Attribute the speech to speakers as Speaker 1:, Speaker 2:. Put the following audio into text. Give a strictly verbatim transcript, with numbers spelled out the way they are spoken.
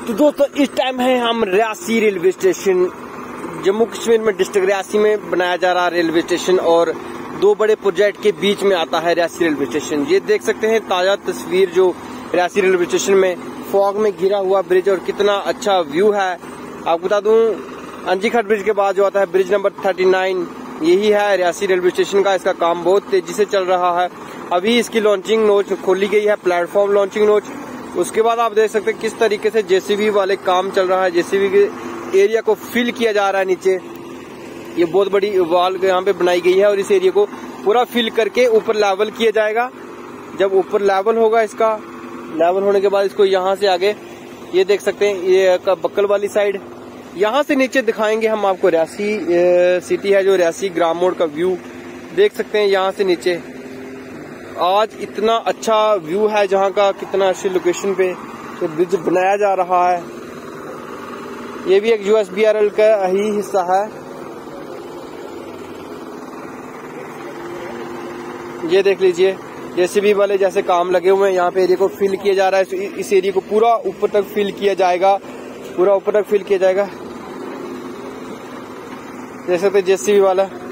Speaker 1: तो दोस्तों इस टाइम है हम रियासी रेलवे स्टेशन, जम्मू कश्मीर में डिस्ट्रिक्ट रियासी में बनाया जा रहा रेलवे स्टेशन और दो बड़े प्रोजेक्ट के बीच में आता है रियासी रेलवे स्टेशन। ये देख सकते हैं ताजा तस्वीर जो रियासी रेलवे स्टेशन में फॉग में घिरा हुआ ब्रिज और कितना अच्छा व्यू है। आपको बता दूं अंजीखट ब्रिज के बाद जो आता है ब्रिज नंबर थर्टी नाइन, यही है रियासी रेलवे स्टेशन का। इसका काम बहुत तेजी से चल रहा है। अभी इसकी लॉन्चिंग नोच खोली गई है, प्लेटफॉर्म लॉन्चिंग नोच। उसके बाद आप देख सकते हैं किस तरीके से जेसीबी वाले काम चल रहा है। जेसीबी के एरिया को फिल किया जा रहा है। नीचे ये बहुत बड़ी वॉल यहाँ पे बनाई गई है और इस एरिया को पूरा फिल करके ऊपर लेवल किया जाएगा। जब ऊपर लेवल होगा, इसका लेवल होने के बाद इसको यहाँ से आगे ये देख सकते हैं ये बक्कल वाली साइड, यहाँ से नीचे दिखाएंगे हम आपको रियासी सिटी है जो रियासी ग्राम मोड़ का व्यू देख सकते हैं। यहाँ से नीचे आज इतना अच्छा व्यू है जहाँ का, कितना अच्छी लोकेशन पे तो ब्रिज बनाया जा रहा है। ये भी एक यूएसबीआरएल का ही हिस्सा है। ये देख लीजिए जेसीबी वाले जैसे काम लगे हुए हैं। यहाँ पे एरिया को फिल किया जा रहा है। इस एरिया को पूरा ऊपर तक फिल किया जाएगा, पूरा ऊपर तक फिल किया जाएगा। देख सकते जेसीबी वाला